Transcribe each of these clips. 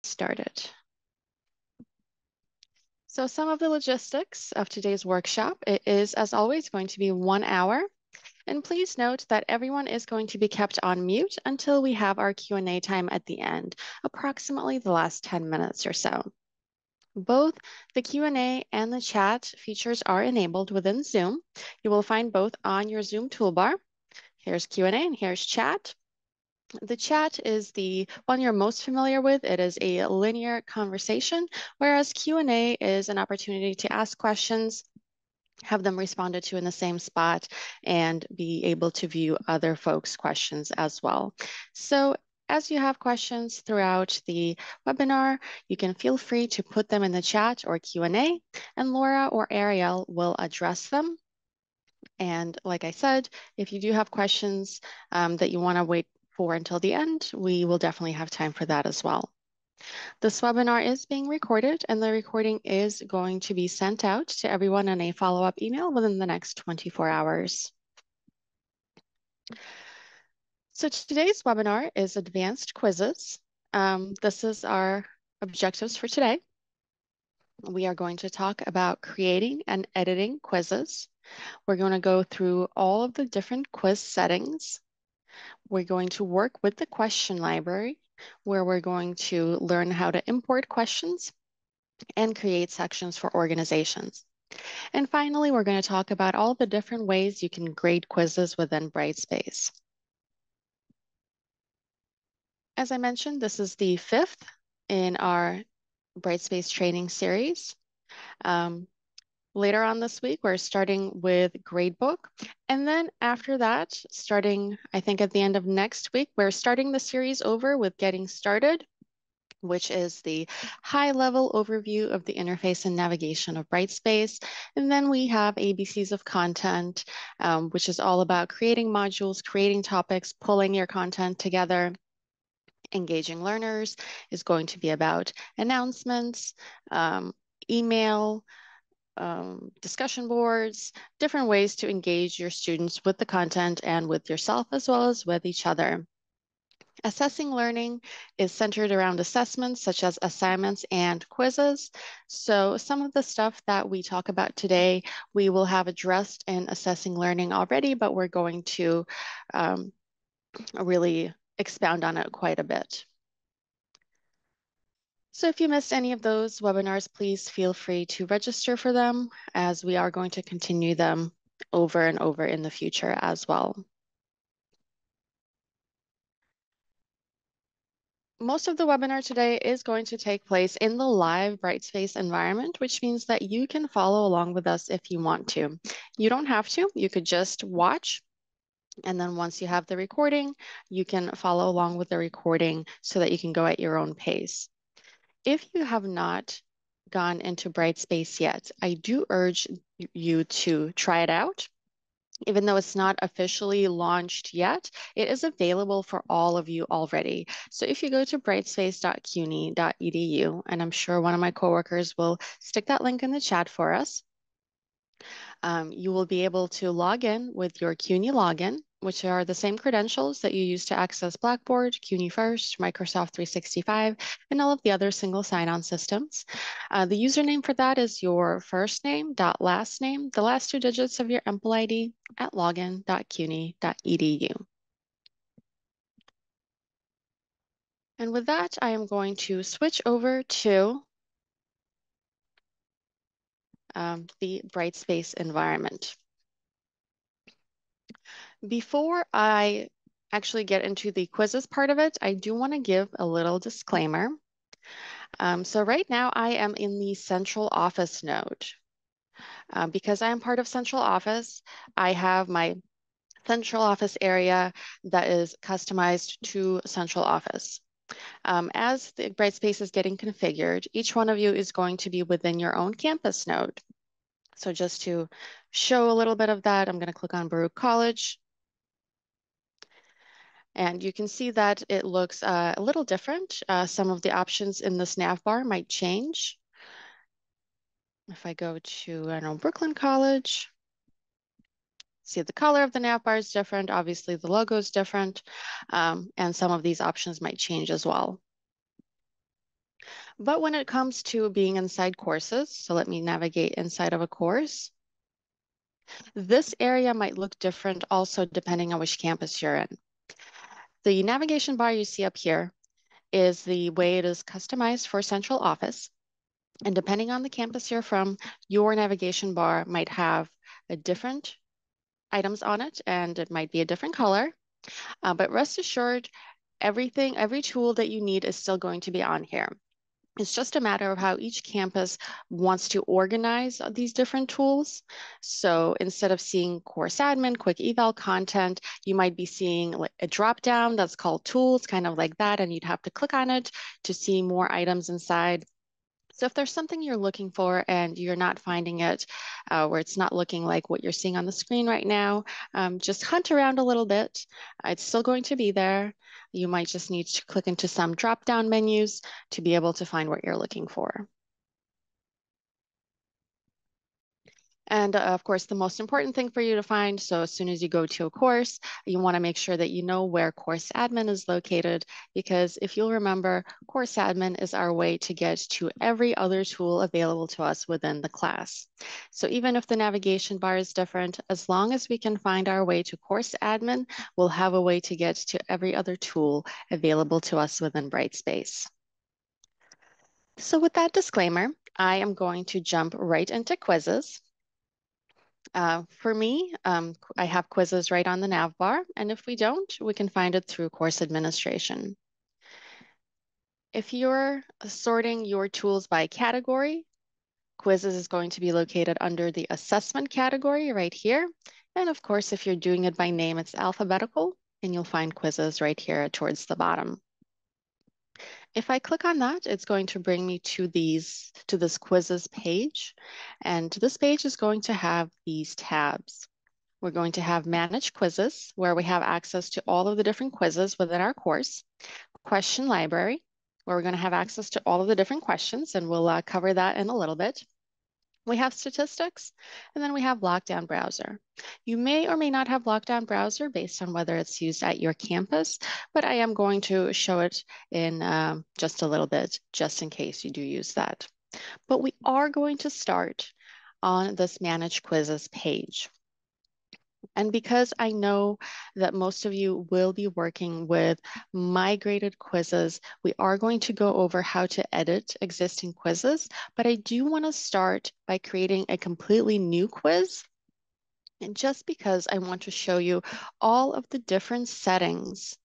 Started. So some of the logistics of today's workshop, it is as always going to be 1 hour. And please note that everyone is going to be kept on mute until we have our Q&A time at the end, approximately the last 10 minutes or so. Both the Q&A and the chat features are enabled within Zoom. You will find both on your Zoom toolbar. Here's Q&A and here's chat. The chat is the one you're most familiar with. It is a linear conversation, whereas Q&A is an opportunity to ask questions, have them responded to in the same spot, and be able to view other folks' questions as well. So as you have questions throughout the webinar, you can feel free to put them in the chat or Q&A, and Laura or Ariel will address them. And like I said, if you do have questions that you want to wait for until the end, we will definitely have time for that as well. This webinar is being recorded and the recording is going to be sent out to everyone in a follow-up email within the next 24 hours. So today's webinar is advanced quizzes. This is our objectives for today. We are going to talk about creating and editing quizzes. We're going to go through all of the different quiz settings. We're going to work with the question library, where we're going to learn how to import questions and create sections for organizations. And finally, we're going to talk about all the different ways you can grade quizzes within Brightspace. As I mentioned, this is the 5th in our Brightspace training series. Later on this week, we're starting with Gradebook. And then after that, starting, I think at the end of next week, we're starting the series over with Getting Started, which is the high-level overview of the interface and navigation of Brightspace. And then we have ABCs of content, which is all about creating modules, creating topics, pulling your content together. Engaging learners is going to be about announcements, email, discussion boards, different ways to engage your students with the content and with yourself as well as with each other. Assessing learning is centered around assessments such as assignments and quizzes. So some of the stuff that we talk about today, we will have addressed in assessing learning already, but we're going to really expound on it quite a bit. So if you missed any of those webinars, please feel free to register for them, as we are going to continue them over and over in the future as well. Most of the webinar today is going to take place in the live Brightspace environment, which means that you can follow along with us if you want to. You don't have to, you could just watch. And then once you have the recording, you can follow along with the recording so that you can go at your own pace. If you have not gone into Brightspace yet, I do urge you to try it out. Even though it's not officially launched yet, it is available for all of you already. So if you go to brightspace.cuny.edu, and I'm sure one of my coworkers will stick that link in the chat for us, you will be able to log in with your CUNY login, which are the same credentials that you use to access Blackboard, CUNY First, Microsoft 365, and all of the other single sign-on systems. The username for that is your first name dot last name, the last 2 digits of your EMPL ID at login.cuny.edu. And with that, I am going to switch over to the Brightspace environment. Before I actually get into the quizzes part of it, I do want to give a little disclaimer. So right now I am in the central office node. Because I am part of central office, I have my central office area that is customized to central office. As the Brightspace is getting configured, each one of you is going to be within your own campus node. So just to show a little bit of that, I'm going to click on Baruch College. And you can see that it looks a little different. Some of the options in this nav bar might change. If I go to, I don't know, Brooklyn College, see the color of the nav bar is different. Obviously the logo is different. And some of these options might change as well. But when it comes to being inside courses, so let me navigate inside of a course. This area might look different also depending on which campus you're in. The navigation bar you see up here is the way it is customized for central office. And depending on the campus you're from, your navigation bar might have a different items on it, and it might be a different color. But rest assured, every tool that you need is still going to be on here. It's just a matter of how each campus wants to organize these different tools. So instead of seeing course admin, quick eval content, you might be seeing like a drop down that's called tools, kind of like that, and you'd have to click on it to see more items inside. So if there's something you're looking for and you're not finding it, where it's not looking like what you're seeing on the screen right now, just hunt around a little bit. It's still going to be there. You might just need to click into some drop-down menus to be able to find what you're looking for. And of course, the most important thing for you to find, so as soon as you go to a course, you want to make sure that you know where course admin is located, because if you'll remember, course admin is our way to get to every other tool available to us within the class. So even if the navigation bar is different, as long as we can find our way to course admin, we'll have a way to get to every other tool available to us within Brightspace. So with that disclaimer, I am going to jump right into quizzes. For me, I have quizzes right on the nav bar, and if we don't, we can find it through course administration. If you're sorting your tools by category, quizzes is going to be located under the assessment category right here. And of course, if you're doing it by name, it's alphabetical, and you'll find quizzes right here towards the bottom. If I click on that, it's going to bring me to this quizzes page. And this page is going to have these tabs. We're going to have Manage Quizzes, where we have access to all of the different quizzes within our course. Question Library, where we're going to have access to all of the different questions, and we'll cover that in a little bit. We have Statistics, and then we have Lockdown Browser. You may or may not have Lockdown Browser based on whether it's used at your campus, but I am going to show it in just a little bit, just in case you do use that. But we are going to start on this Manage Quizzes page. And because I know that most of you will be working with migrated quizzes, we are going to go over how to edit existing quizzes, but I do want to start by creating a completely new quiz. And just because I want to show you all of the different settings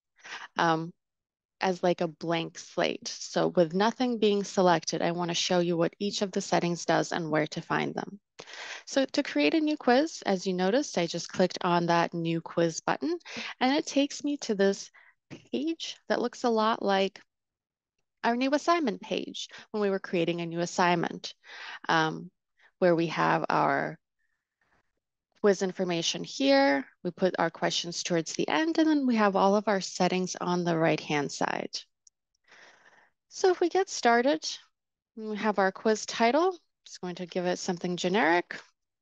as like a blank slate. So with nothing being selected, I want to show you what each of the settings does and where to find them. So to create a new quiz, as you noticed, I just clicked on that new quiz button, and it takes me to this page that looks a lot like our new assignment page when we were creating a new assignment, where we have our quiz information here. We put our questions towards the end, and then we have all of our settings on the right-hand side. So if we get started, we have our quiz title. Just going to give it something generic.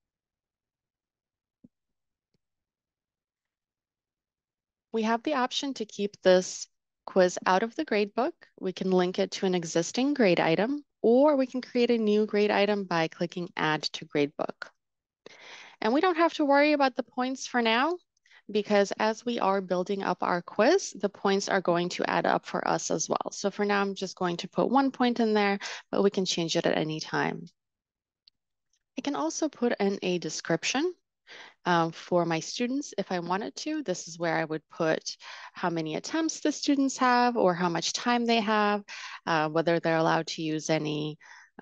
We have the option to keep this quiz out of the gradebook. We can link it to an existing grade item, or we can create a new grade item by clicking Add to Gradebook. And we don't have to worry about the points for now, because as we are building up our quiz, the points are going to add up for us as well. So for now, I'm just going to put 1 point in there, but we can change it at any time. I can also put in a description for my students if I wanted to. This is where I would put how many attempts the students have or how much time they have, whether they're allowed to use any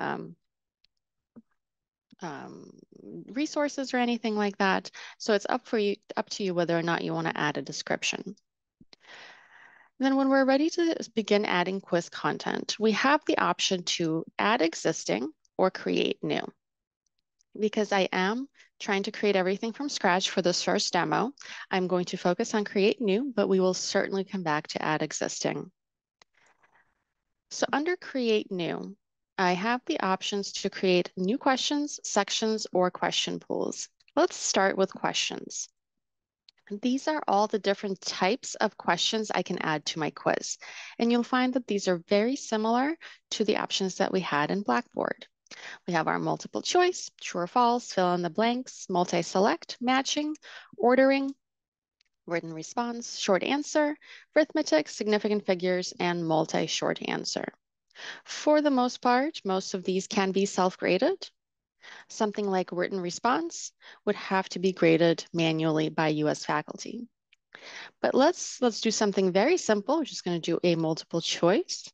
resources or anything like that. So it's up to you whether or not you want to add a description. Then when we're ready to begin adding quiz content, we have the option to add existing or create new. Because I am trying to create everything from scratch for this first demo, I'm going to focus on create new, but we will certainly come back to add existing. So under create new, I have the options to create new questions, sections, or question pools. Let's start with questions. These are all the different types of questions I can add to my quiz. And you'll find that these are very similar to the options that we had in Blackboard. We have our multiple choice, true or false, fill in the blanks, multi-select, matching, ordering, written response, short answer, arithmetic, significant figures, and multi-short answer. For the most part, most of these can be self-graded. Something like written response would have to be graded manually by US faculty. But let's do something very simple. We're just going to do a multiple choice.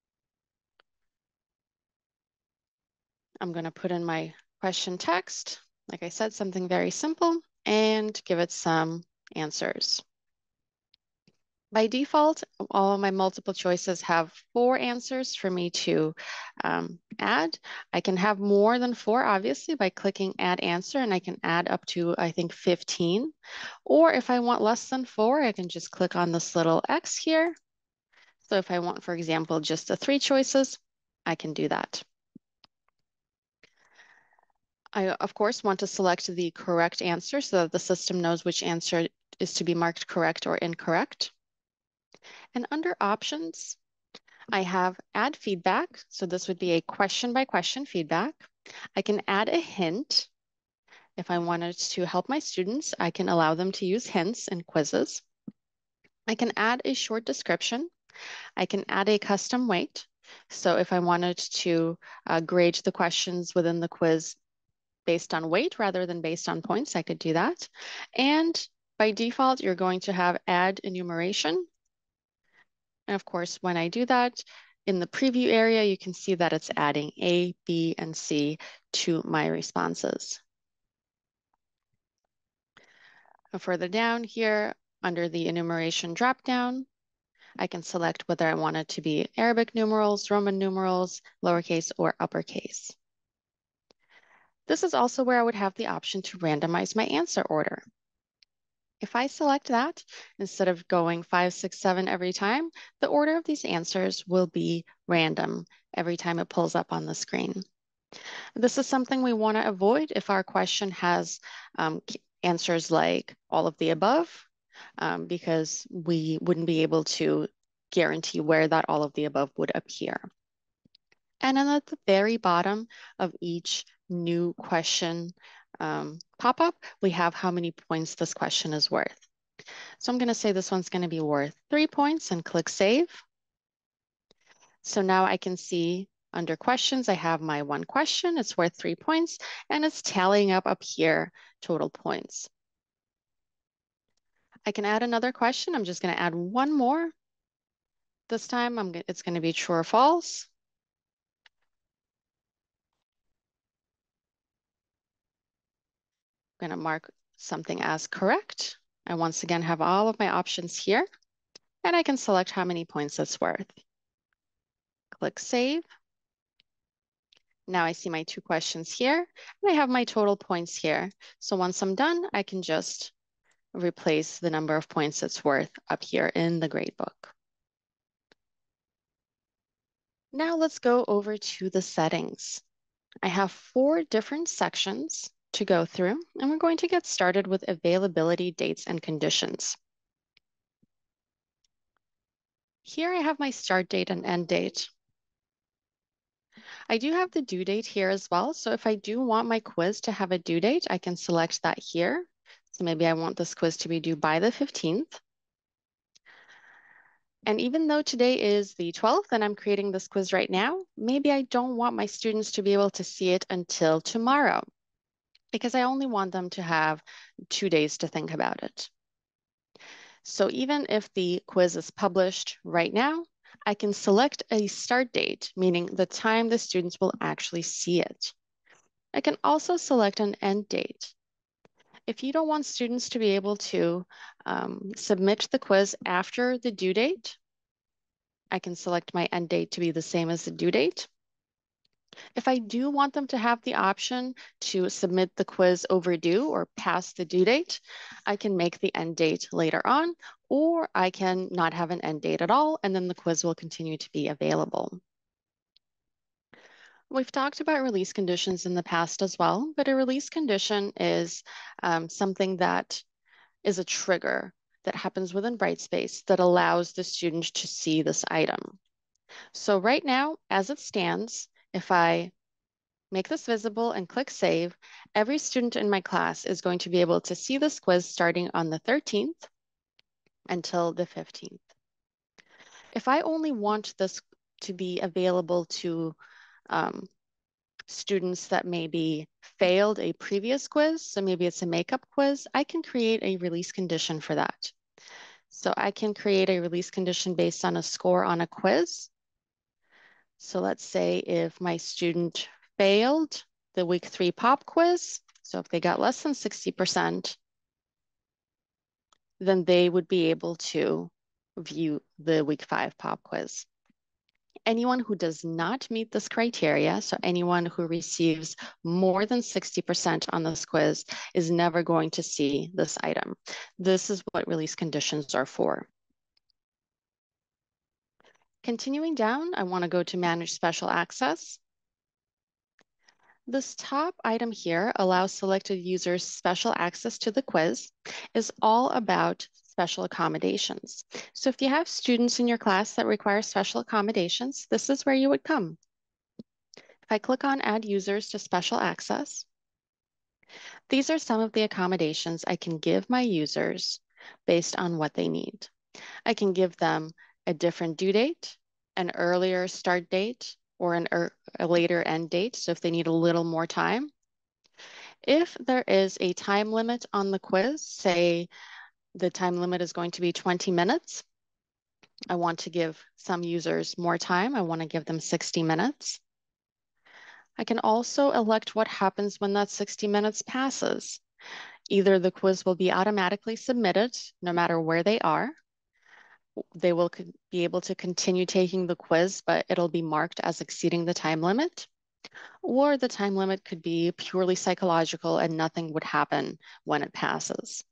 I'm going to put in my question text. Like I said, something very simple, and give it some answers. By default, all of my multiple choices have 4 answers for me to add. I can have more than 4, obviously, by clicking Add Answer, and I can add up to, I think, 15. Or if I want less than 4, I can just click on this little X here. So if I want, for example, just the 3 choices, I can do that. I, of course, want to select the correct answer so that the system knows which answer is to be marked correct or incorrect. And under options, I have add feedback. So this would be a question by question feedback. I can add a hint. If I wanted to help my students, I can allow them to use hints in quizzes. I can add a short description. I can add a custom weight. So if I wanted to grade the questions within the quiz based on weight rather than based on points, I could do that. And by default, you're going to have add enumeration. And of course, when I do that, in the preview area, you can see that it's adding A, B, and C to my responses. And further down here, under the enumeration dropdown, I can select whether I want it to be Arabic numerals, Roman numerals, lowercase, or uppercase. This is also where I would have the option to randomize my answer order. If I select that, instead of going 5, 6, 7 every time, the order of these answers will be random every time it pulls up on the screen. This is something we want to avoid if our question has answers like all of the above, because we wouldn't be able to guarantee where that all of the above would appear. And then at the very bottom of each new question pop-up, we have how many points this question is worth. So I'm going to say this one's going to be worth 3 points and click Save. So now I can see under questions, I have my one question. It's worth 3 points, and it's tallying up here total points. I can add another question. I'm just going to add one more. This time it's going to be true or false. I'm going to mark something as correct. I once again have all of my options here, and I can select how many points it's worth. Click Save. Now I see my 2 questions here, and I have my total points here. So once I'm done, I can just replace the number of points it's worth up here in the gradebook. Now let's go over to the settings. I have 4 different sections to go through, and we're going to get started with availability dates and conditions. Here I have my start date and end date. I do have the due date here as well. So if I do want my quiz to have a due date, I can select that here. So maybe I want this quiz to be due by the 15th. And even though today is the 12th and I'm creating this quiz right now, maybe I don't want my students to be able to see it until tomorrow because I only want them to have 2 days to think about it. So even if the quiz is published right now, I can select a start date, meaning the time the students will actually see it. I can also select an end date. If you don't want students to be able to submit the quiz after the due date, I can select my end date to be the same as the due date. If I do want them to have the option to submit the quiz overdue or past the due date, I can make the end date later on, or I can not have an end date at all, and then the quiz will continue to be available. We've talked about release conditions in the past as well, but a release condition is something that is a trigger that happens within Brightspace that allows the student to see this item. So right now, as it stands, if I make this visible and click Save, every student in my class is going to be able to see this quiz starting on the 13th until the 15th. If I only want this to be available to students that maybe failed a previous quiz, so maybe it's a makeup quiz, I can create a release condition for that. So I can create a release condition based on a score on a quiz. So let's say if my student failed the week 3 pop quiz, so if they got less than 60%, then they would be able to view the week 5 pop quiz. Anyone who does not meet this criteria, so anyone who receives more than 60% on this quiz, is never going to see this item. This is what release conditions are for. Continuing down, I want to go to Manage Special Access. This top item here allows selected users special access to the quiz, is all about special accommodations. So if you have students in your class that require special accommodations, this is where you would come. If I click on Add Users to Special Access, these are some of the accommodations I can give my users based on what they need. I can give them a different due date, an earlier start date, or a later end date, so if they need a little more time. If there is a time limit on the quiz, say the time limit is going to be 20 minutes, I want to give some users more time. I want to give them 60 minutes. I can also elect what happens when that 60 minutes passes. Either the quiz will be automatically submitted no matter where they are. They will be able to continue taking the quiz, but it'll be marked as exceeding the time limit. Or the time limit could be purely psychological and nothing would happen when it passes.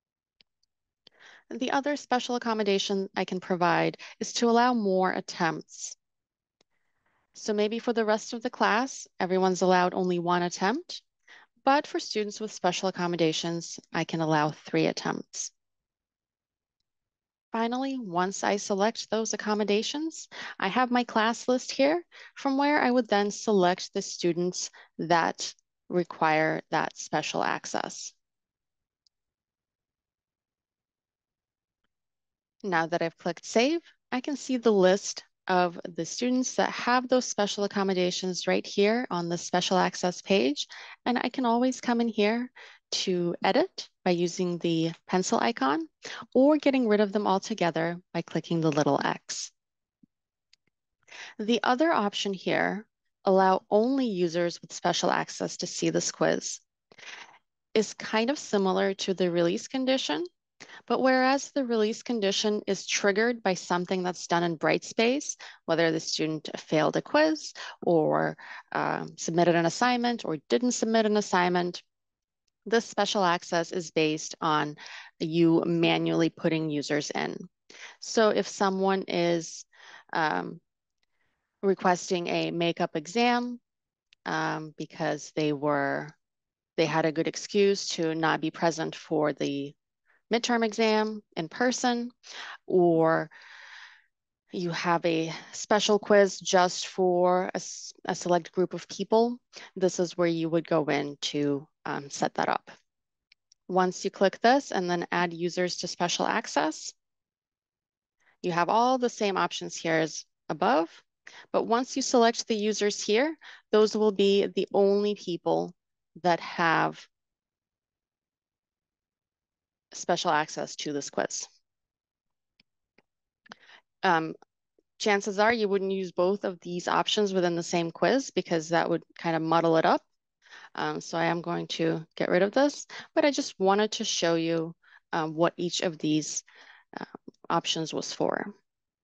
The other special accommodation I can provide is to allow more attempts. So maybe for the rest of the class, everyone's allowed only 1 attempt, but for students with special accommodations, I can allow 3 attempts. Finally, once I select those accommodations, I have my class list here from where I would then select the students that require that special access. Now that I've clicked Save, I can see the list of the students that have those special accommodations right here on the special access page. And I can always come in here to edit by using the pencil icon or getting rid of them altogether by clicking the little X. The other option here, allow only users with special access to see this quiz, is kind of similar to the release condition. But whereas the release condition is triggered by something that's done in Brightspace, whether the student failed a quiz or submitted an assignment or didn't submit an assignment, this special access is based on you manually putting users in. So if someone is requesting a makeup exam because they had a good excuse to not be present for the midterm exam in person, or you have a special quiz just for a select group of people, this is where you would go in to set that up. Once you click this and then add users to special access, you have all the same options here as above, but once you select the users here, those will be the only people that have special access to this quiz. Chances are you wouldn't use both of these options within the same quiz because that would kind of muddle it up. So I am going to get rid of this, but I just wanted to show you what each of these options was for.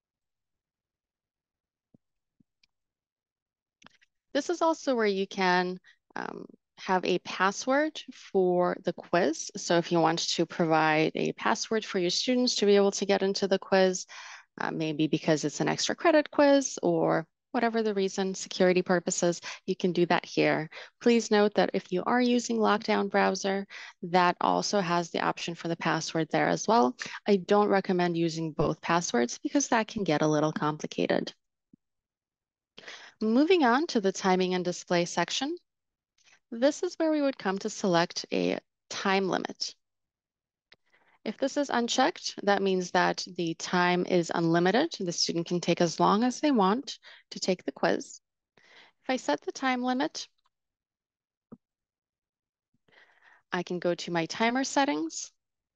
This is also where you can have a password for the quiz. So if you want to provide a password for your students to be able to get into the quiz, maybe because it's an extra credit quiz or Whatever the reason, security purposes, you can do that here. Please note that if you are using Lockdown Browser, that also has the option for the password there as well. I don't recommend using both passwords because that can get a little complicated. Moving on to the timing and display section, this is where we would come to select a time limit. If this is unchecked, that means that the time is unlimited. The student can take as long as they want to take the quiz. If I set the time limit, I can go to my timer settings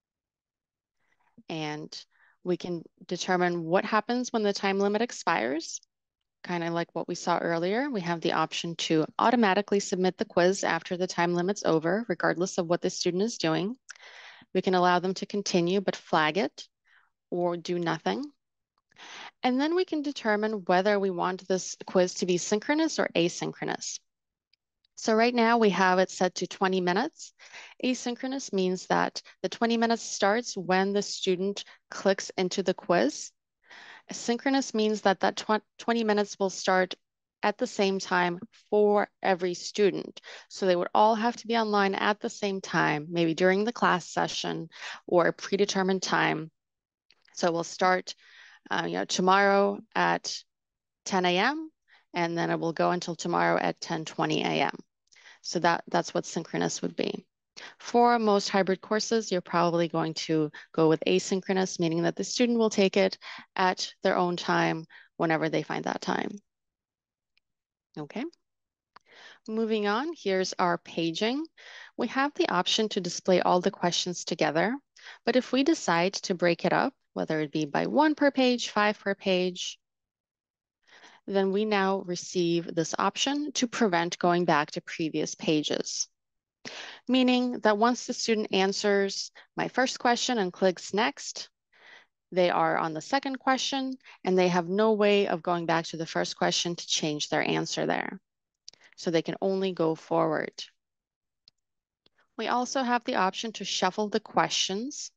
and we can determine what happens when the time limit expires. Kind of like what we saw earlier, we have the option to automatically submit the quiz after the time limit's over, regardless of what the student is doing. We can allow them to continue but flag it or do nothing. And then we can determine whether we want this quiz to be synchronous or asynchronous. So right now we have it set to 20 minutes. Asynchronous means that the 20 minutes starts when the student clicks into the quiz. Synchronous means that 20 minutes will start at the same time for every student. So they would all have to be online at the same time, maybe during the class session or a predetermined time. So we'll start tomorrow at 10 a.m. and then it will go until tomorrow at 10:20 a.m. So that's what synchronous would be. For most hybrid courses, you're probably going to go with asynchronous, meaning that the student will take it at their own time whenever they find that time. Okay. Moving on, here's our paging. We have the option to display all the questions together, but if we decide to break it up, whether it be by 1 per page, 5 per page, then we now receive this option to prevent going back to previous pages. Meaning that once the student answers my first question and clicks next, they are on the second question and they have no way of going back to the first question to change their answer there. So they can only go forward. We also have the option to shuffle the questions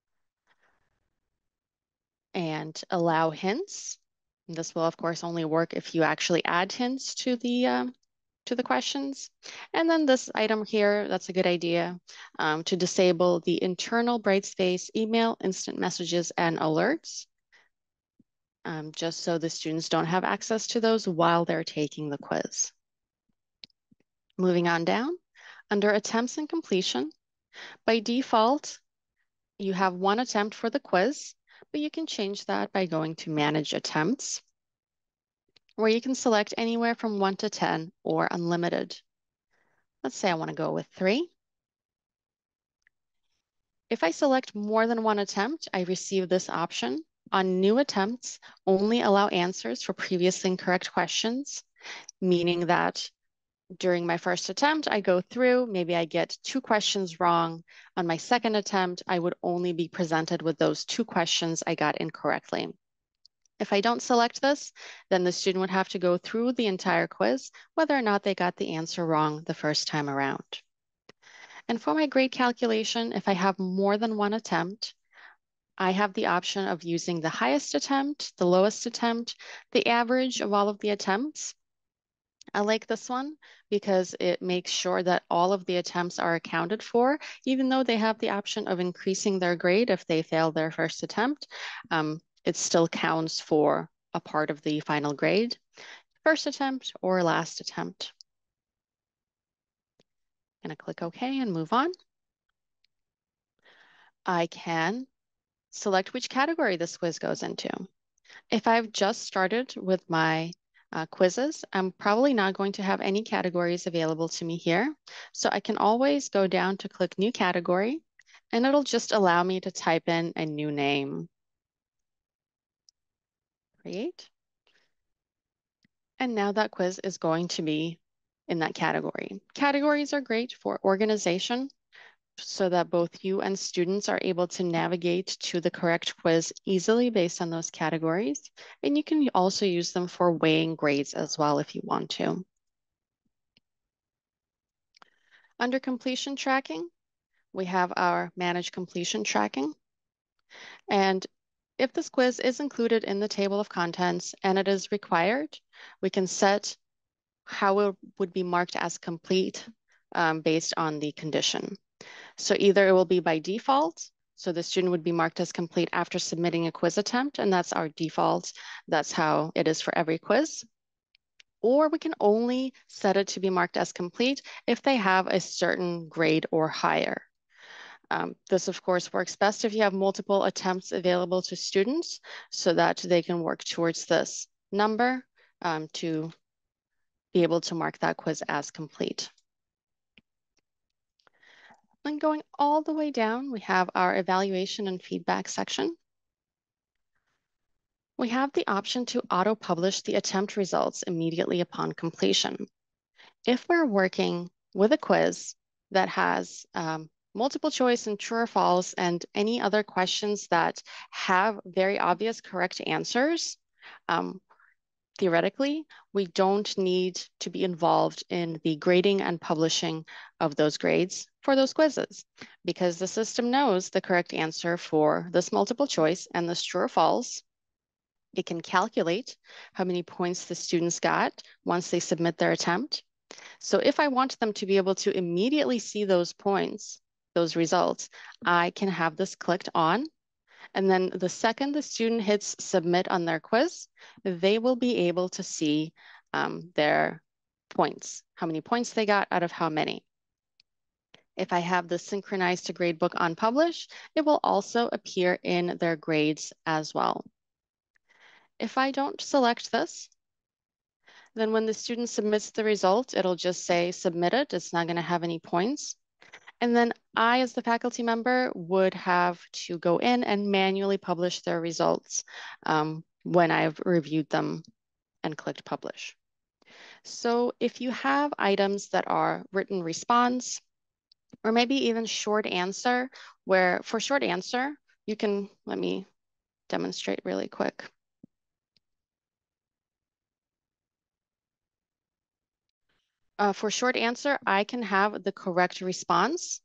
and allow hints. And this will of course only work if you actually add hints to the questions. And then this item here, that's a good idea, to disable the internal Brightspace email, instant messages, and alerts, just so the students don't have access to those while they're taking the quiz. Moving on down, under attempts and completion, by default, you have 1 attempt for the quiz, but you can change that by going to Manage Attempts, where you can select anywhere from 1 to 10 or unlimited. Let's say I want to go with 3. If I select more than 1 attempt, I receive this option. On new attempts, only allow answers for previously incorrect questions, meaning that during my first attempt, I go through, maybe I get 2 questions wrong. On my second attempt, I would only be presented with those 2 questions I got incorrectly. If I don't select this, then the student would have to go through the entire quiz, whether or not they got the answer wrong the first time around. And for my grade calculation, if I have more than 1 attempt, I have the option of using the highest attempt, the lowest attempt, the average of all of the attempts. I like this one because it makes sure that all of the attempts are accounted for, even though they have the option of increasing their grade if they fail their first attempt. It still counts for a part of the final grade, first attempt or last attempt. I'm gonna click OK and move on. I can select which category this quiz goes into. If I've just started with my quizzes, I'm probably not going to have any categories available to me here. So I can always go down to click New Category, and it'll just allow me to type in a new name. Create. And now that quiz is going to be in that category. Categories are great for organization, so that both you and students are able to navigate to the correct quiz easily based on those categories. And you can also use them for weighing grades as well if you want to. Under completion tracking, we have our manage completion tracking. And If this quiz is included in the table of contents and it is required, we can set how it would be marked as complete based on the condition. So either it will be by default, so the student would be marked as complete after submitting a quiz attempt, and that's our default. That's how it is for every quiz. Or we can only set it to be marked as complete if they have a certain grade or higher. This, of course, works best if you have multiple attempts available to students so that they can work towards this number to be able to mark that quiz as complete. Then going all the way down, we have our evaluation and feedback section. We have the option to auto-publish the attempt results immediately upon completion. If we're working with a quiz that has multiple choice and true or false and any other questions that have very obvious correct answers, theoretically, we don't need to be involved in the grading and publishing of those grades for those quizzes because the system knows the correct answer for this multiple choice and this true or false. It can calculate how many points the students got once they submit their attempt. So if I want them to be able to immediately see those points, those results, I can have this clicked on. And then the second the student hits submit on their quiz, they will be able to see their points, how many points they got out of how many. If I have this synchronized to gradebook on publish, it will also appear in their grades as well. If I don't select this, then when the student submits the result, it'll just say submitted. It's not going to have any points. And then I, as the faculty member, would have to go in and manually publish their results when I've reviewed them and clicked publish. So if you have items that are written response, or maybe even short answer, where for short answer, you can, let me demonstrate really quick. For short answer, I can have the correct response,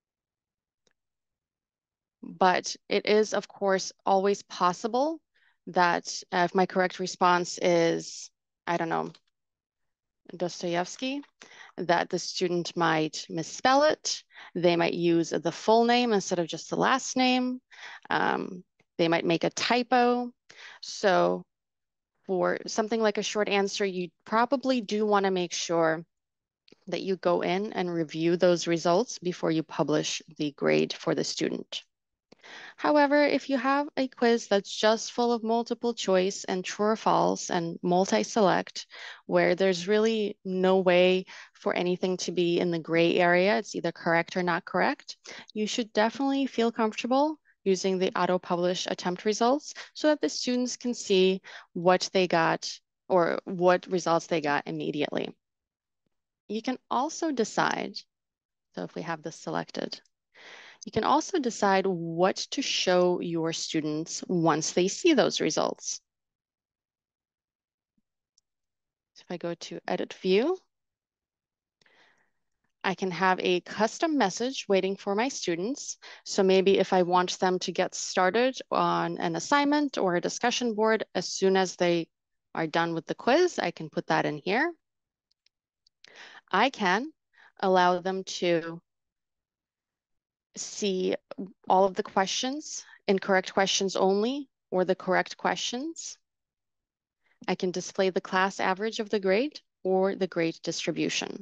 but it is, of course, always possible that if my correct response is, I don't know, Dostoevsky, that the student might misspell it. They might use the full name instead of just the last name. They might make a typo. So for something like a short answer, you probably do want to make sure that you go in and review those results before you publish the grade for the student. However, if you have a quiz that's just full of multiple choice and true or false and multi-select, where there's really no way for anything to be in the gray area, it's either correct or not correct, you should definitely feel comfortable using the auto-publish attempt results so that the students can see what they got or what results they got immediately. You can also decide, so if we have this selected, you can also decide what to show your students once they see those results. So if I go to Edit View, I can have a custom message waiting for my students. So maybe if I want them to get started on an assignment or a discussion board as soon as they are done with the quiz, I can put that in here. I can allow them to see all of the questions, incorrect questions only, or the correct questions. I can display the class average of the grade or the grade distribution.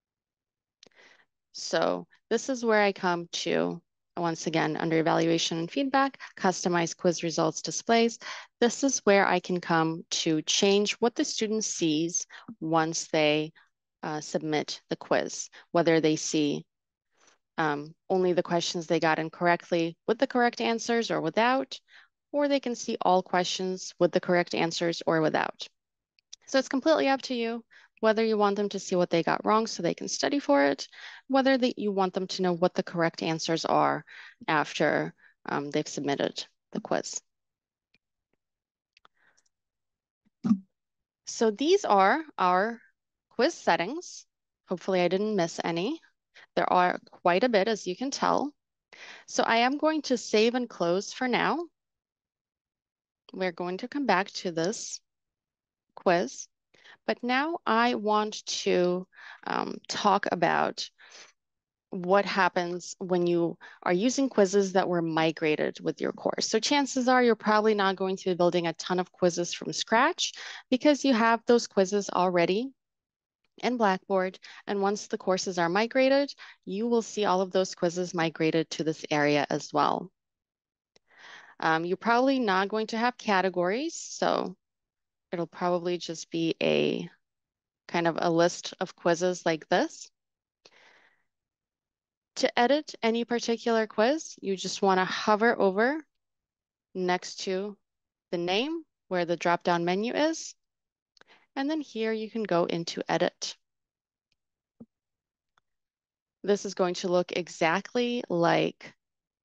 So this is where I come to, once again, under evaluation and feedback, customize quiz results displays. This is where I can come to change what the student sees once they submit the quiz, whether they see only the questions they got incorrectly with the correct answers or without, or they can see all questions with the correct answers or without. So it's completely up to you whether you want them to see what they got wrong so they can study for it, whether you want them to know what the correct answers are after they've submitted the quiz. So these are our quiz settings. Hopefully I didn't miss any. There are quite a bit, as you can tell. So I am going to save and close for now. we're going to come back to this quiz, but now I want to talk about what happens when you are using quizzes that were migrated with your course. So chances are you're probably not going to be building a ton of quizzes from scratch because you have those quizzes already in Blackboard. And once the courses are migrated, you will see all of those quizzes migrated to this area as well. You're probably not going to have categories, so it'll probably just be a kind of a list of quizzes like this. To edit any particular quiz, you just want to hover over next to the name where the drop-down menu is. And then here you can go into edit. This is going to look exactly like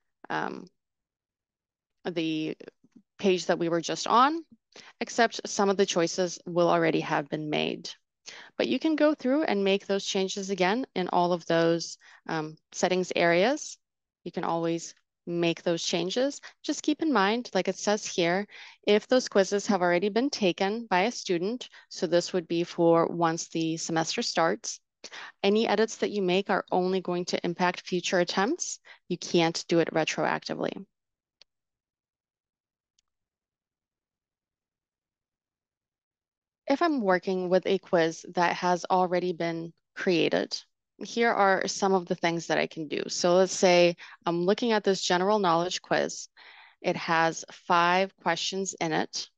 the page that we were just on, except some of the choices will already have been made. But you can go through and make those changes again in all of those settings areas. You can always make those changes. Just keep in mind, like it says here, if those quizzes have already been taken by a student, so this would be for once the semester starts, any edits that you make are only going to impact future attempts. You can't do it retroactively. If I'm working with a quiz that has already been created, here are some of the things that I can do. So let's say I'm looking at this general knowledge quiz. It has 5 questions in it.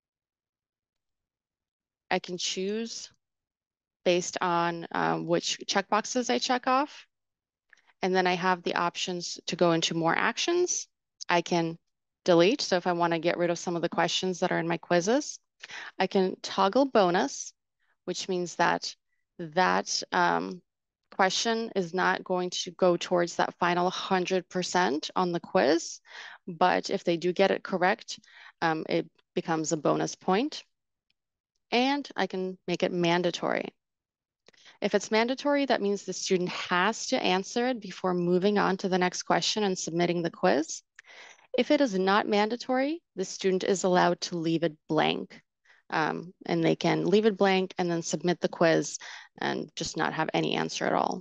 I can choose based on which checkboxes I check off. And then I have the options to go into more actions. I can delete. So if I want to get rid of some of the questions that are in my quizzes, I can toggle bonus, which means that that question is not going to go towards that final 100% on the quiz. But if they do get it correct, it becomes a bonus point. And I can make it mandatory. If it's mandatory, that means the student has to answer it before moving on to the next question and submitting the quiz. If it is not mandatory, the student is allowed to leave it blank. And they can leave it blank and then submit the quiz and just not have any answer at all.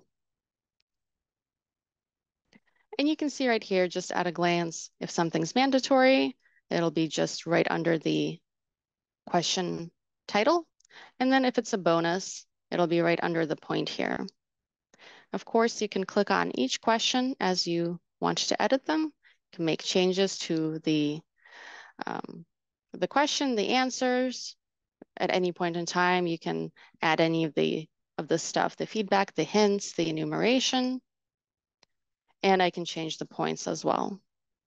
And you can see right here, just at a glance, if something's mandatory, it'll be just right under the question title. And then if it's a bonus, it'll be right under the point here. Of course, you can click on each question as you want to edit them. You can make changes to the question, the answers. At any point in time, you can add any of the stuff, the feedback, the hints, the enumeration, and I can change the points as well.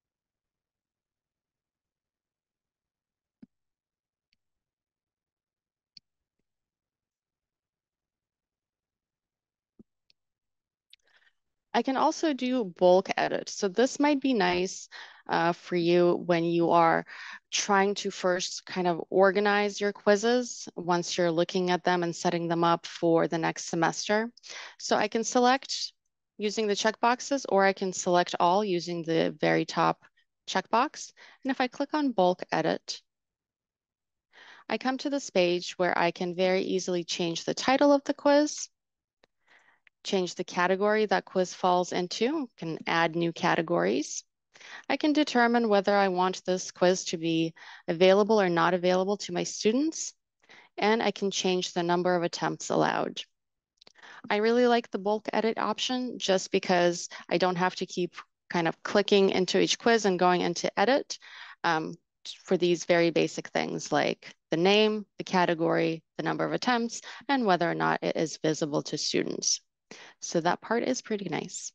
I can also do bulk edit. So this might be nice for you when you are trying to first kind of organize your quizzes once you're looking at them and setting them up for the next semester. So I can select using the checkboxes, or I can select all using the very top checkbox. And if I click on bulk edit, I come to this page where I can very easily change the title of the quiz, change the category that quiz falls into, can add new categories. I can determine whether I want this quiz to be available or not available to my students, and I can change the number of attempts allowed. I really like the bulk edit option just because I don't have to keep kind of clicking into each quiz and going into edit for these very basic things like the name, the category, the number of attempts, and whether or not it is visible to students. So that part is pretty nice.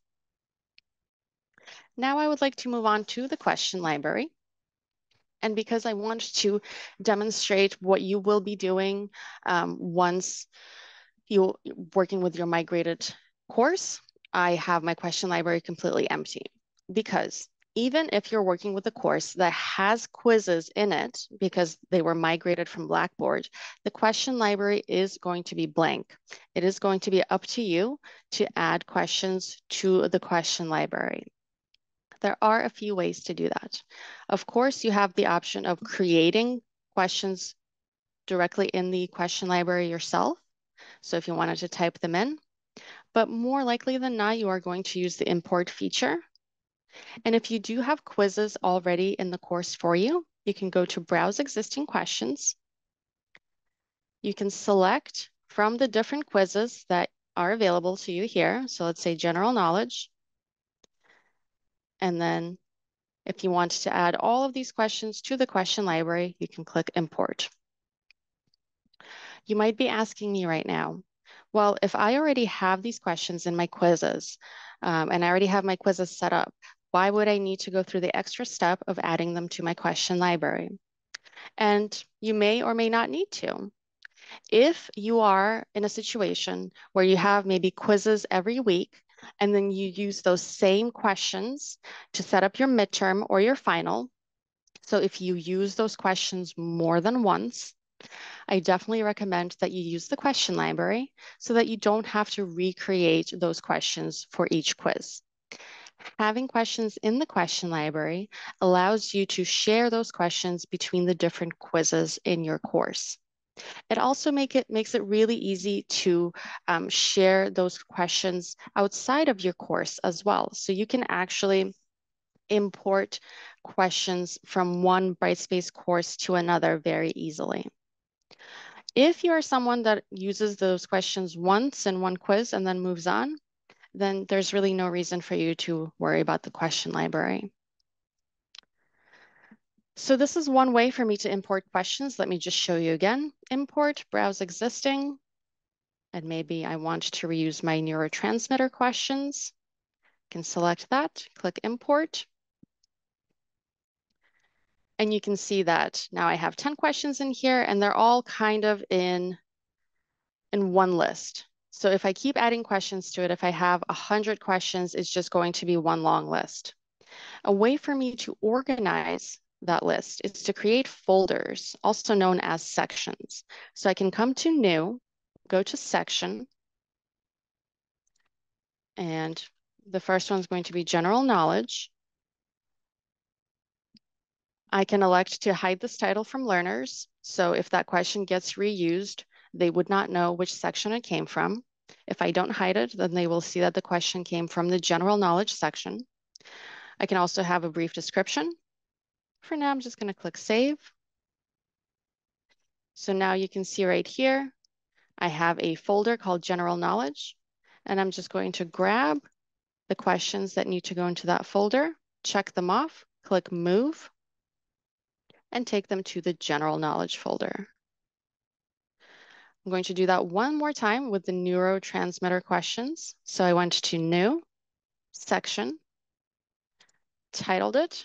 Now I would like to move on to the question library. And because I want to demonstrate what you will be doing once you're working with your migrated course, I have my question library completely empty. Because even if you're working with a course that has quizzes in it, because they were migrated from Blackboard, the question library is going to be blank. It is going to be up to you to add questions to the question library. There are a few ways to do that. Of course, you have the option of creating questions directly in the question library yourself. So if you wanted to type them in, but more likely than not, you are going to use the import feature. And if you do have quizzes already in the course for you, you can go to Browse Existing Questions. You can select from the different quizzes that are available to you here. So let's say General Knowledge. And then if you want to add all of these questions to the question library, you can click Import. You might be asking me right now, well, if I already have these questions in my quizzes, and I already have my quizzes set up, why would I need to go through the extra step of adding them to my question library? And you may or may not need to. If you are in a situation where you have maybe quizzes every week, and then you use those same questions to set up your midterm or your final, so if you use those questions more than once, I definitely recommend that you use the question library so that you don't have to recreate those questions for each quiz. Having questions in the question library allows you to share those questions between the different quizzes in your course. It also makes it really easy to share those questions outside of your course as well. So you can actually import questions from one Brightspace course to another very easily. If you are someone that uses those questions once in one quiz and then moves on, then there's really no reason for you to worry about the question library. So this is one way for me to import questions. Let me just show you again. Import, browse existing, and maybe I want to reuse my neurotransmitter questions. I can select that, click import. And you can see that now I have 10 questions in here and they're all kind of in one list. So if I keep adding questions to it, if I have 100 questions, it's just going to be one long list. A way for me to organize that list is to create folders, also known as sections. So I can come to New, go to Section, and the first one's going to be General Knowledge. I can elect to hide this title from learners. So if that question gets reused, they would not know which section it came from. If I don't hide it, then they will see that the question came from the general knowledge section. I can also have a brief description. For now, I'm just going to click Save. So now you can see right here, I have a folder called General Knowledge, and I'm just going to grab the questions that need to go into that folder, check them off, click Move, and take them to the General Knowledge folder. I'm going to do that one more time with the neurotransmitter questions. So I went to New, Section, titled it,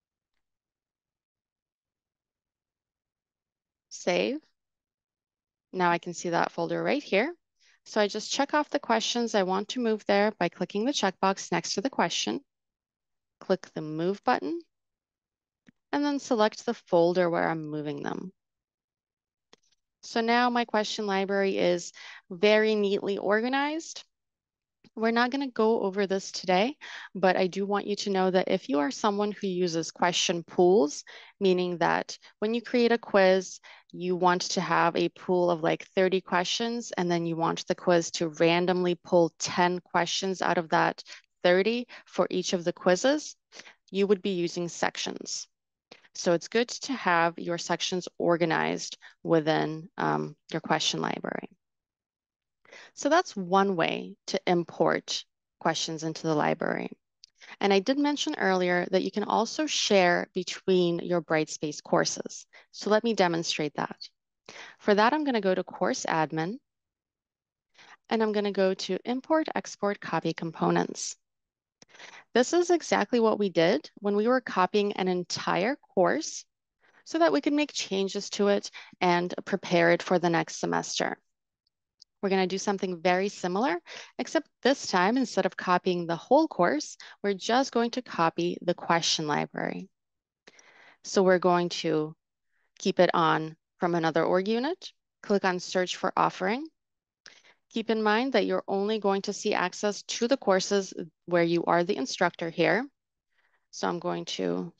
Save. Now I can see that folder right here. So I just check off the questions I want to move there by clicking the checkbox next to the question, click the Move button, and then select the folder where I'm moving them. So now my question library is very neatly organized. We're not going to go over this today, but I do want you to know that if you are someone who uses question pools, meaning that when you create a quiz, you want to have a pool of like 30 questions, and then you want the quiz to randomly pull 10 questions out of that 30 for each of the quizzes, you would be using sections. So it's good to have your sections organized within your question library. So that's one way to import questions into the library. And I did mention earlier that you can also share between your Brightspace courses. So let me demonstrate that. For that, I'm going to go to Course Admin, and I'm going to go to Import, Export, Copy Components. This is exactly what we did when we were copying an entire course so that we could make changes to it and prepare it for the next semester. We're going to do something very similar, except this time, instead of copying the whole course, we're just going to copy the question library. So we're going to keep it on from another org unit, click on Search for Offering. Keep in mind that you're only going to see access to the courses where you are the instructor here. So I'm going to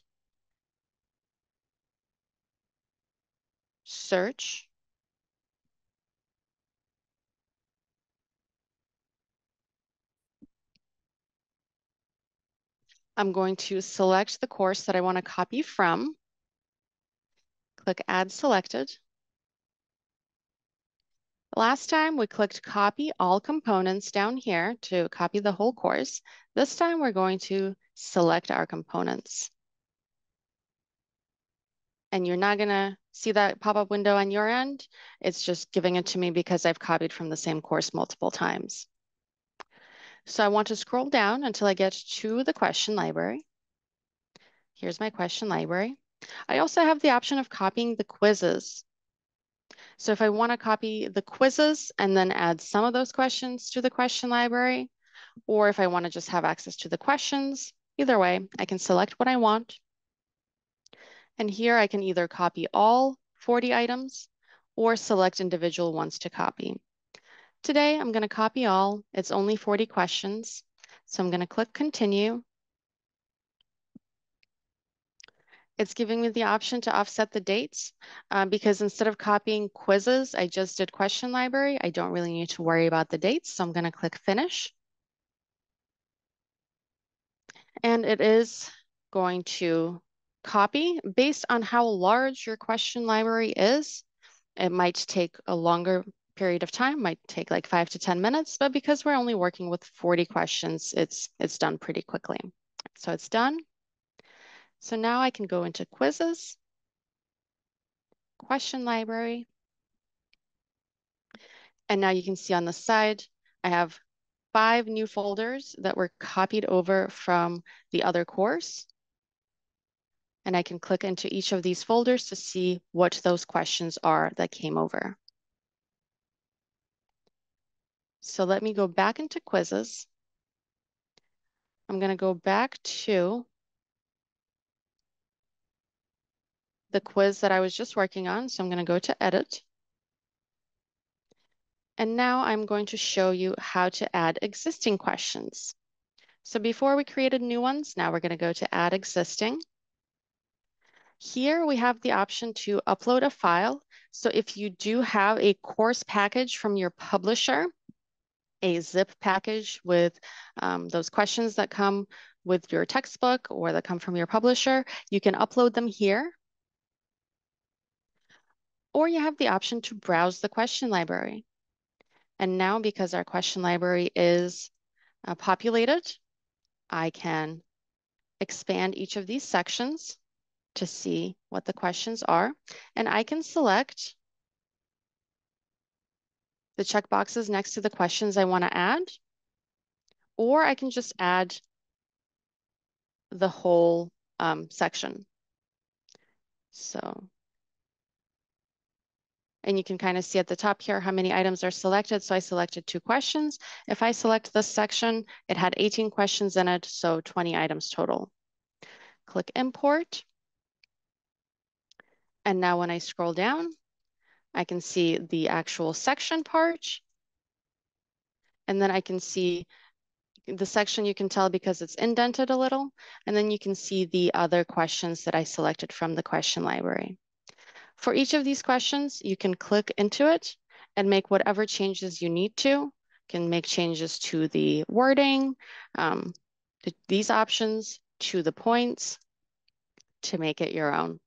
search. I'm going to select the course that I want to copy from. Click Add Selected. Last time we clicked Copy All Components down here to copy the whole course. This time we're going to select our components. And you're not going to see that pop-up window on your end. It's just giving it to me because I've copied from the same course multiple times. So I want to scroll down until I get to the question library. Here's my question library. I also have the option of copying the quizzes. So if I want to copy the quizzes and then add some of those questions to the question library, or if I want to just have access to the questions, either way, I can select what I want. And here I can either copy all 40 items or select individual ones to copy. Today, I'm going to copy all. It's only 40 questions. So I'm going to click Continue. It's giving me the option to offset the dates because instead of copying quizzes, I just did question library. I don't really need to worry about the dates. So I'm going to click Finish. And it is going to copy based on how large your question library is. It might take a longer period of time, might take like 5 to 10 minutes, but because we're only working with 40 questions, it's done pretty quickly. So it's done. So now I can go into quizzes, question library, and now you can see on the side, I have 5 new folders that were copied over from the other course. And I can click into each of these folders to see what those questions are that came over. So let me go back into quizzes. I'm going to go back to the quiz that I was just working on. So I'm going to go to Edit. And now I'm going to show you how to add existing questions. So before we created new ones, now we're going to go to Add Existing. Here we have the option to upload a file. So if you do have a course package from your publisher, a zip package with those questions that come with your textbook or that come from your publisher, you can upload them here. Or you have the option to browse the question library. And now because our question library is populated, I can expand each of these sections to see what the questions are. And I can select the checkboxes next to the questions I want to add, or I can just add the whole section. So, and you can kind of see at the top here how many items are selected. So I selected 2 questions. If I select this section, it had 18 questions in it, so 20 items total. Click Import. And now when I scroll down, I can see the actual section part. And then I can see the section, you can tell because it's indented a little. And then you can see the other questions that I selected from the question library. For each of these questions, you can click into it and make whatever changes you need to. You can make changes to the wording, to these options, to the points, to make it your own.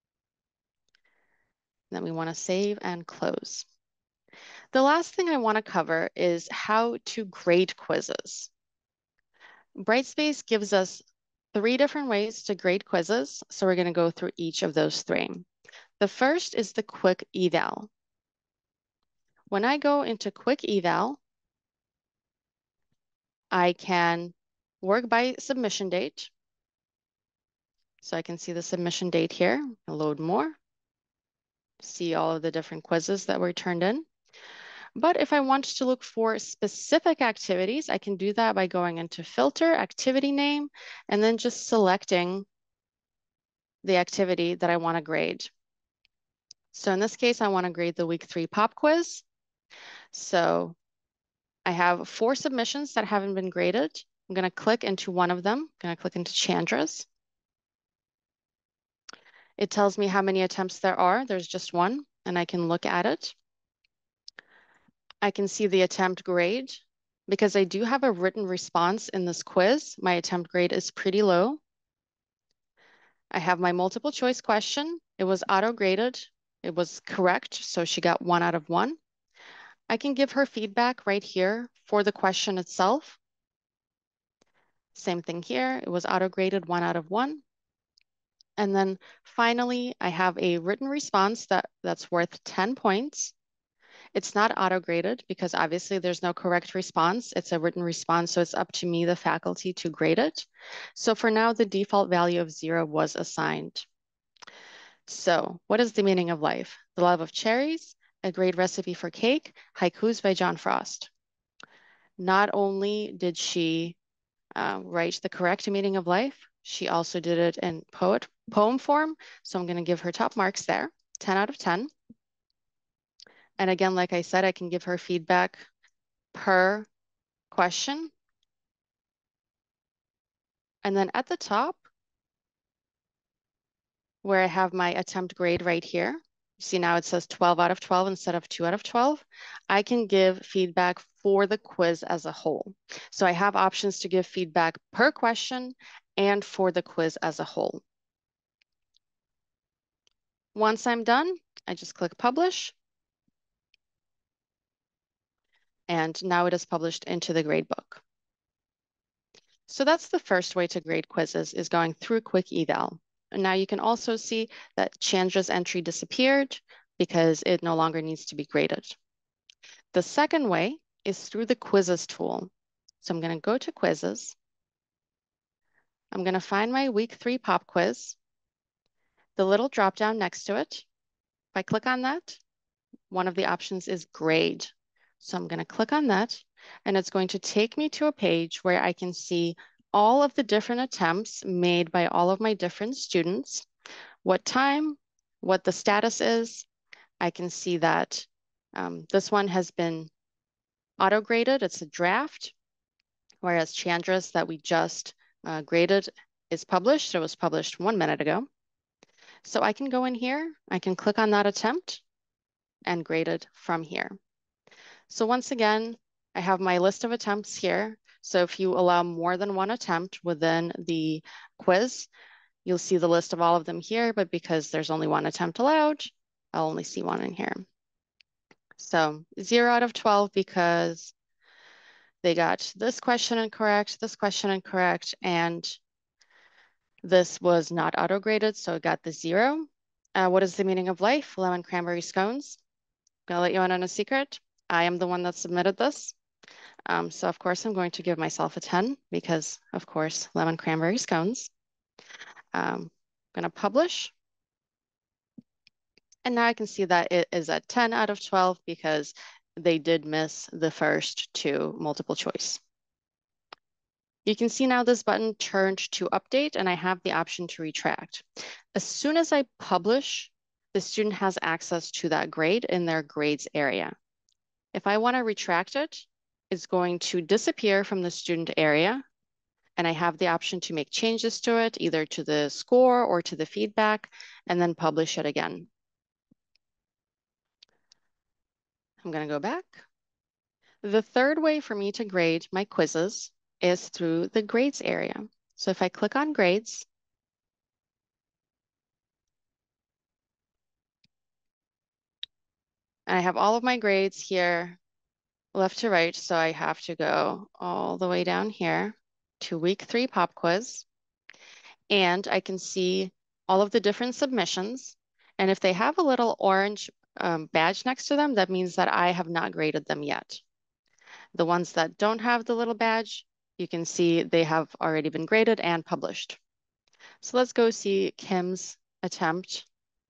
Then we want to save and close. The last thing I want to cover is how to grade quizzes. Brightspace gives us 3 different ways to grade quizzes, so we're going to go through each of those 3. The first is the quick eval. When I go into quick eval, I can work by submission date. So I can see the submission date here, load more, see all of the different quizzes that were turned in. But if I want to look for specific activities, I can do that by going into Filter, Activity Name, and then just selecting the activity that I want to grade. So in this case, I want to grade the week 3 pop quiz. So I have 4 submissions that haven't been graded. I'm going to click into one of them. I'm going to click into Chandra's. It tells me how many attempts there are. There's just one, and I can look at it. I can see the attempt grade. Because I do have a written response in this quiz, my attempt grade is pretty low. I have my multiple choice question. It was auto-graded. It was correct, so she got 1 out of 1. I can give her feedback right here for the question itself. Same thing here. It was auto-graded 1 out of 1. And then finally, I have a written response that's worth 10 points. It's not auto-graded because obviously there's no correct response. It's a written response, so it's up to me, the faculty, to grade it. So for now, the default value of 0 was assigned. So what is the meaning of life? The love of cherries, a great recipe for cake, haikus by John Frost. Not only did she write the correct meaning of life, she also did it in poem form. So I'm going to give her top marks there, 10 out of 10. And again, like I said, I can give her feedback per question. And then at the top, where I have my attempt grade right here, you see now it says 12 out of 12 instead of 2 out of 12. I can give feedback for the quiz as a whole. So I have options to give feedback per question and for the quiz as a whole. Once I'm done, I just click publish. And now it is published into the gradebook. So that's the first way to grade quizzes, is going through Quick Eval. And now you can also see that Chandra's entry disappeared because it no longer needs to be graded. The second way is through the quizzes tool. So I'm going to go to quizzes. I'm going to find my week 3 pop quiz. The little drop down next to it. If I click on that, one of the options is grade. So I'm going to click on that, and it's going to take me to a page where I can see all of the different attempts made by all of my different students, what time, what the status is. I can see that this one has been auto-graded. It's a draft, whereas Chandra's that we just graded is published. So it was published 1 minute ago. So I can go in here, I can click on that attempt and grade it from here. So once again, I have my list of attempts here. So if you allow more than one attempt within the quiz, you'll see the list of all of them here, but because there's only one attempt allowed, I'll only see one in here. So 0 out of 12 because they got this question incorrect, and this was not auto-graded, so it got the 0. What is the meaning of life? Lemon cranberry scones. I'm gonna let you in on a secret. I am the one that submitted this. So of course I'm going to give myself a 10 because of course, lemon cranberry scones. I'm gonna publish. And now I can see that it is a 10 out of 12 because they did miss the first 2 multiple choice. You can see now this button turned to update and I have the option to retract. As soon as I publish, the student has access to that grade in their grades area. If I want to retract it, it's going to disappear from the student area, and I have the option to make changes to it, either to the score or to the feedback, and then publish it again. I'm going to go back. The third way for me to grade my quizzes is through the grades area. So if I click on grades, I have all of my grades here, left to right, so I have to go all the way down here to week 3 pop quiz. And I can see all of the different submissions. And if they have a little orange badge next to them, that means that I have not graded them yet. The ones that don't have the little badge, you can see they have already been graded and published. So let's go see Kim's attempt.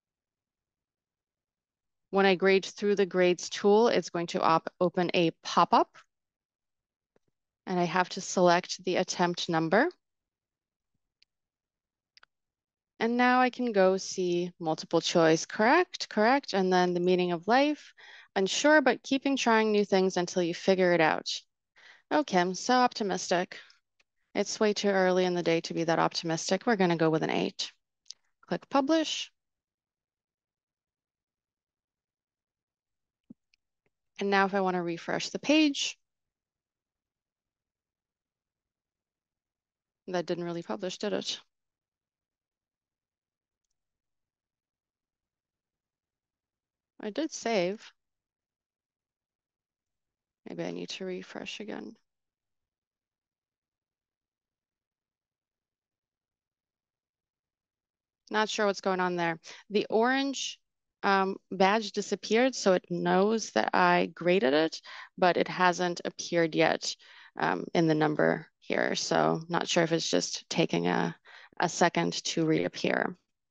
When I grade through the grades tool, it's going to open a pop-up. And I have to select the attempt number. And now I can go see multiple choice, correct, and then the meaning of life, unsure, but keeping trying new things until you figure it out. Oh, Kim, so optimistic. It's way too early in the day to be that optimistic. We're going to go with an 8. Click publish. And now if I want to refresh the page, that didn't really publish, did it? I did save. Maybe I need to refresh again. Not sure what's going on there. The orange badge disappeared, so it knows that I graded it, but it hasn't appeared yet in the number here. So not sure if it's just taking a second to reappear.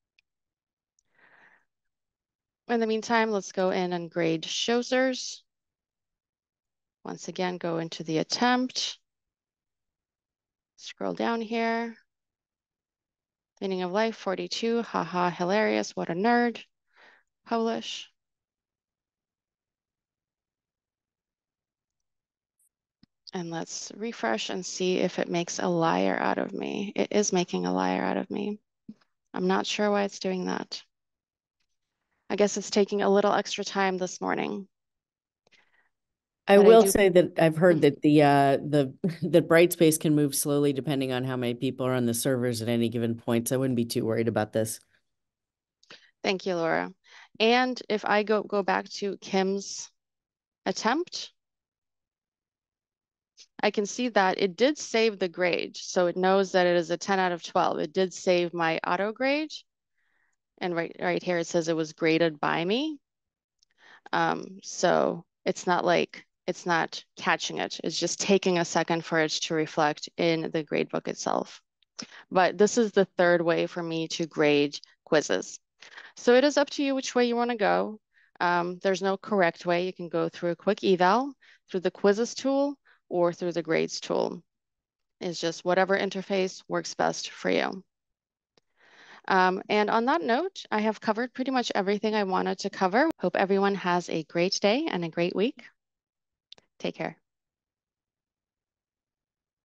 In the meantime, let's go in and grade Schozers. Once again, go into the attempt. Scroll down here. Meaning of life, 42. Haha, hilarious. What a nerd. Publish. And let's refresh and see if it makes a liar out of me. It is making a liar out of me. I'm not sure why it's doing that. I guess it's taking a little extra time this morning. I But I will do. say that I've heard that the that Brightspace can move slowly depending on how many people are on the servers at any given point. So I wouldn't be too worried about this. Thank you, Laura. And if I go back to Kim's attempt, I can see that it did save the grade. So it knows that it is a 10 out of 12. It did save my auto grade. And right here, it says it was graded by me. So it's not like it's not catching it. It's just taking a second for it to reflect in the gradebook itself. But this is the third way for me to grade quizzes. So it is up to you which way you want to go. There's no correct way. You can go through a quick eval, through the quizzes tool, or through the grades tool. It's just whatever interface works best for you. And on that note, I have covered pretty much everything I wanted to cover. Hope everyone has a great day and a great week. Take care.